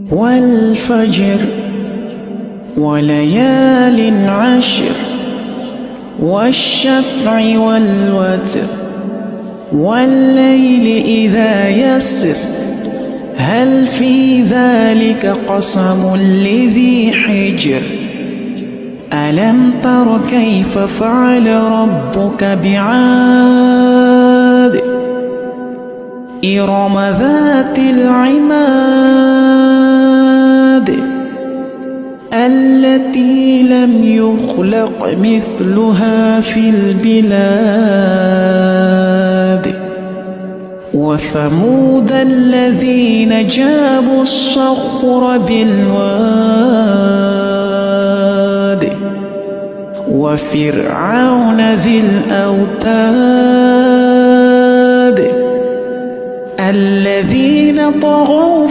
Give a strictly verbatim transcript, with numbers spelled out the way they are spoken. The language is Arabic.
والفجر وليال عشر والشفع والوتر والليل إذا يسر هل في ذلك قسم لذي حجر ألم تر كيف فعل ربك بعاد إرم ذات العماد التي لم يخلق مثلها في البلاد وثمود الذين جابوا الصخر بالواد وفرعون ذي الأوتاد الذين طغوا